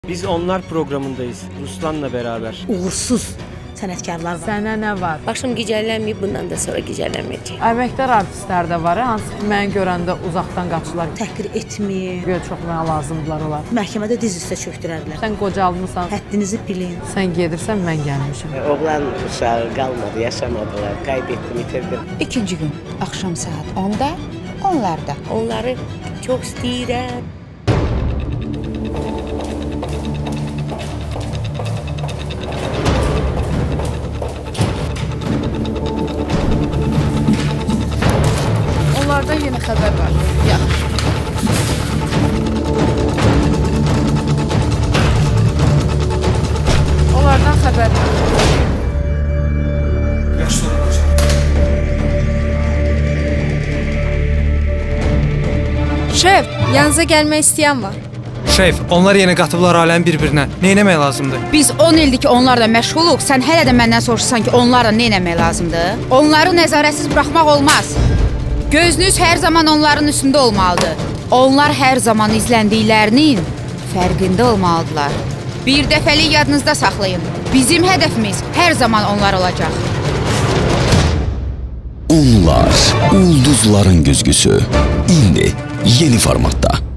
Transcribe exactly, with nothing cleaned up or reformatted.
Biz Onlar programındayız Ruslan'la beraber. Uğursuz sənətkarlar var. Sənə nə var? Başım gicəllənməyib, bundan da sonra gicəllənməyəcək. Əməkdar artistlər də var, hansı ki, məni görəndə uzaqdan qaçırlar. Təhqir etməyin. Göl çox mənə lazımdılar onlar. Məhkəmədə diz üstə çöktürərlər. Sən qocalmısan, Həddinizi bilin. sən gedirsən, mən gəlmişəm. Oğlan uşağı qalmadı, yaşamadılar, qaybetdim, itirdim. İkinci gün axşam saat onda onlarda. Onları çox istəyirəm. Onlardan yeni xəbər var. Yaxşı. Onlardan xəbər var. Yaxşı olacaq. Şef, yanınıza gəlmək istəyən var. Şef, onlar yenə qatıblar aləmi bir-birinə. Nə etmək lazımdır? Biz on ildir ki, onlarla məşğuluq. Sən hələ də məndən soruşsan ki, onlarla nə etmək lazımdır? Onları nəzarətsiz buraxmaq olmaz. Gözünüz hər zaman onların üstündə olmalıdır. Onlar hər zaman izləndiklərinin fərqində olmalıdırlar. Bir dəfəlik yadınızda saxlayın. Bizim hədəfimiz hər zaman onlar olacaq. Onlar, ulduzların güzgüsü. İndi yeni formatda.